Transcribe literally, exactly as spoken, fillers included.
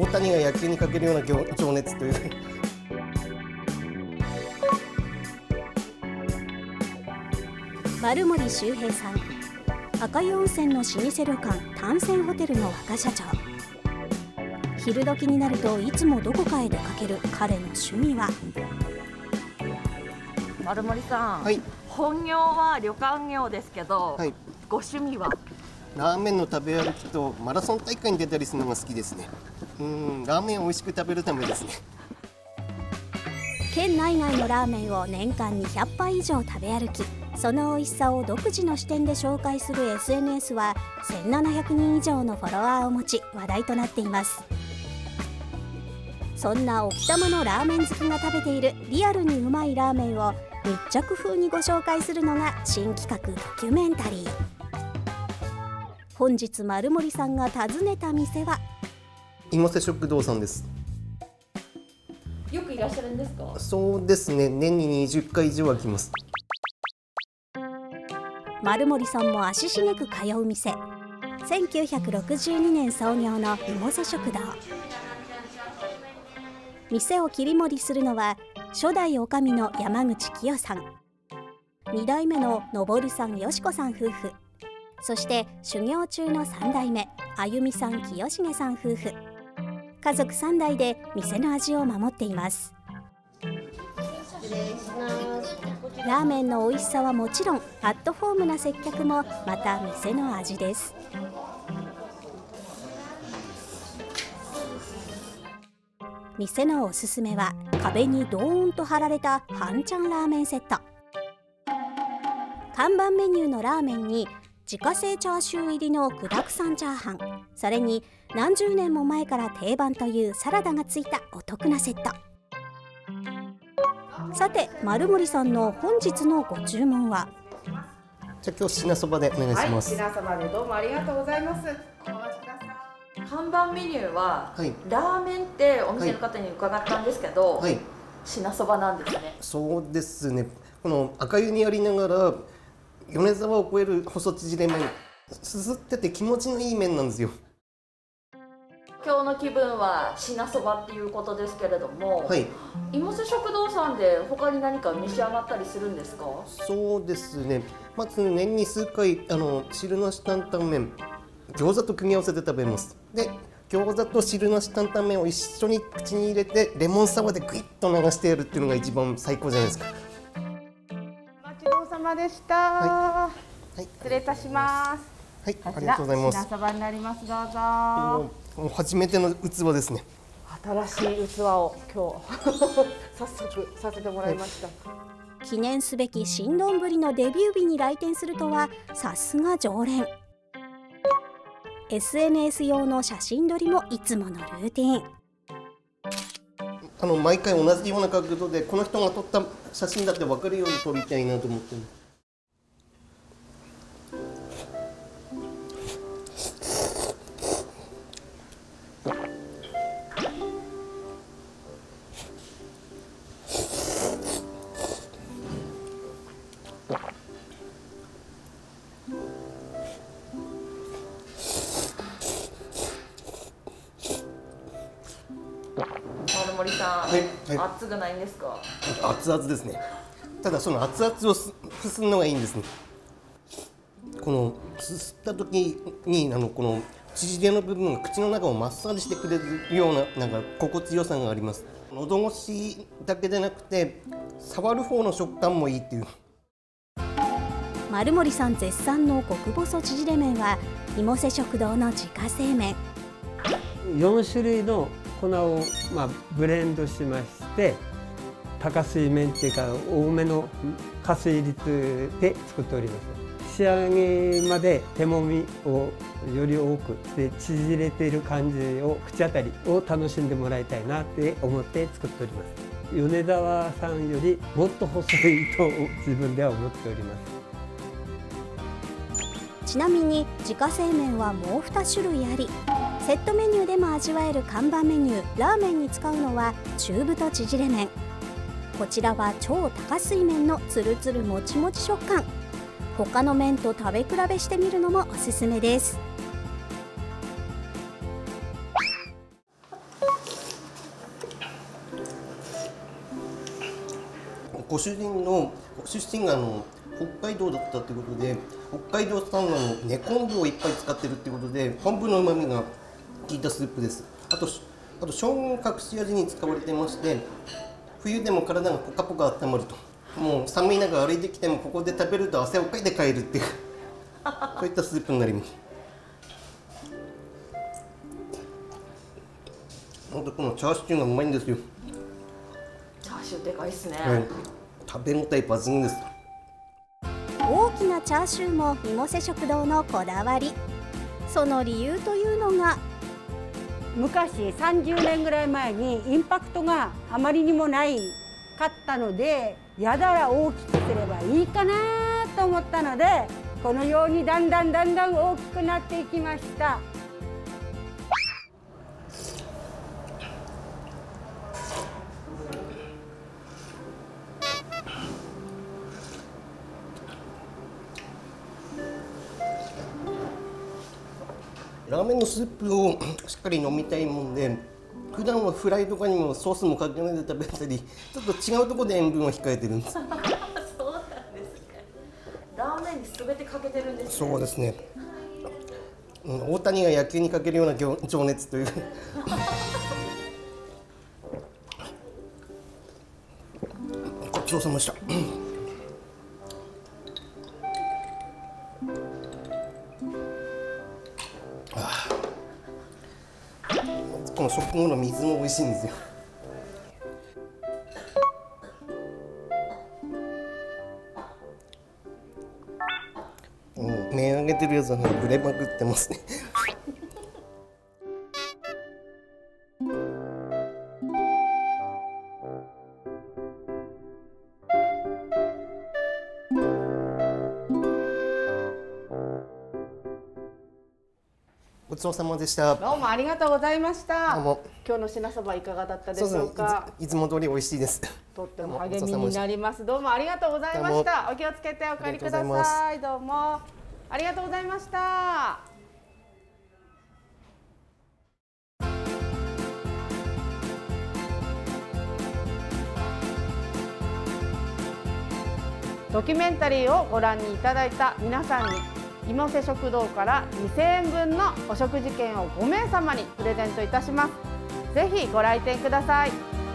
谷が野球にかけるような情情熱という丸森周平さん、赤湯温泉の老舗旅館丹泉ホテルの若社長。昼時になるといつもどこかへ出かける彼の趣味は。 丸森さん、 はい、 本業は旅館業ですけど、はい、ご趣味は？ ラーメンの食べ歩きとマラソン大会に出たりするのが好きですね。うん、ラーメンを美味しく食べるためですね。 県内外のラーメンを年間にひゃっぱい以上食べ歩き、その美味しさを独自の視点で紹介する エスエヌエス はせんななひゃくにん以上のフォロワーを持ち話題となっています。そんな奥多摩のラーメン好きが食べているリアルにうまいラーメンを密着風にご紹介するのが新企画ドキュメンタリー。本日丸森さんが訪ねた店は芋瀬食堂さんです。 よくいらっしゃるんですか？ そうですね、年ににじゅっかい以上は来ます。 丸森さんも足しげく通う店、せんきゅうひゃくろくじゅうにねん創業の芋瀬食堂。店を切り盛りするのは初代女将の山口清さん、にだいめの昇さん、よしこさん夫婦、そして修行中のさんだいめあゆみさん、清重さん夫婦。家族さんだいで店の味を守っています。ラーメンの美味しさはもちろん、アットホームな接客もまた店の味です。店のおすすめは壁にドーンと貼られた半ちゃんラーメンセット。看板メニューのラーメンに自家製チャーシュー入りの具だくさんチャーハン、それに何十年も前から定番というサラダがついたお得なセット。さて丸森さんの本日のご注文は？ じゃあ今日品そばでお願いします。 はい、品そばでどうもありがとうございます。お待ちください。 看板メニューは、はい、ラーメンってお店の方に伺ったんですけど、はい、品そばなんですね。 そうですね、この赤湯にありながら米沢を超える細縮れ麺、すすってて気持ちのいい麺なんですよ。 今日の気分は品そばっていうことですけれども、はい、芋瀬食堂さんで他に何か召し上がったりするんですか？ そうですね、まず年に数回あの汁なし担々麺、餃子と組み合わせて食べます。で餃子と汁なし担々麺を一緒に口に入れてレモンサワーでグイッと流してやるっていうのが一番最高じゃないですか。 お待ちどうさまでした。はい、はい、失礼いたします。 はい、ありがとうございます。 品そばになります。どうぞ。 もう初めての器ですね。 新しい器を今日早速させてもらいました。はい、記念すべき新どんぶりのデビュー日に来店するとはさすが常連。エスエヌエス 用の写真撮りもいつものルーティン。 あの毎回同じような角度でこの人が撮った写真だって分かるように撮りたいなと思ってます。 丸森さん、はいはい、熱くないんですか？ 熱々ですね。ただその熱々をすするのがいいんですね。このすすった時にあのこの縮れの部分が口の中をマッサージしてくれるようななんか心地よさがあります。喉越しだけでなくて触る方の食感もいいっていう。 丸森さん絶賛の極細縮れ麺は芋瀬食堂の自家製麺。 よんしゅるいの粉を、まあ、ブレンドしまして高水麺っていうか多めの加水率で作っております。仕上げまで手もみをより多くして縮れている感じを口当たりを楽しんでもらいたいなって思って作っております。米沢さんよりもっと細いと自分では思っております。 ちなみに自家製麺はもうにしゅるいあり、セットメニューでも味わえる看板メニューラーメンに使うのは中太縮れ麺。こちらは超高水麺のつるつるもちもち食感。他の麺と食べ比べしてみるのもおすすめです。 ご主人の出身があの北海道だったということで、北海道産の根昆布をいっぱい使ってるっていうことで、昆布の旨味が効いたスープです。あとあと生姜が隠し味に使われてまして、冬でも体がポカポカ温まると、もう寒い中歩いてきてもここで食べると汗をかいて帰るっていうそういったスープになります。本当このチャーシューがうまいんですよ。 チャーシューでかいですね、 はい、食べ応え抜群です。 大きなチャーシューもみもせ食堂のこだわり。その理由というのが、 昔さんじゅうねんぐらい前にインパクトがあまりにもないかったので、やだら大きくすればいいかなと思ったので、このようにだんだんだんだん大きくなっていきました。 ラーメンのスープをしっかり飲みたいもんで、普段はフライとかにもソースもかけないで食べたり、ちょっと違うところで塩分を控えてるんです。 そうなんですね。ラーメンにすべてかけてるんですね。そうですね。 うん、大谷が野球にかけるような情熱というごちそうさまでした。この食後の水も美味しいんですよ。うん、目上げてるやつはブレまくってますね。ごちそうさまでした。 どうもありがとうございました。 どうも。 今日の品そばいかがだったでしょうか。 いつも通り美味しいです。 とっても励みになります。どうもありがとうございました。お気をつけてお帰りください。どうもありがとうございました。ドキュメンタリーをご覧にいただいた皆さんに、いもせ食堂からにせんえんぶんのお食事券をごめいさまにプレゼントいたします。ぜひご来店ください。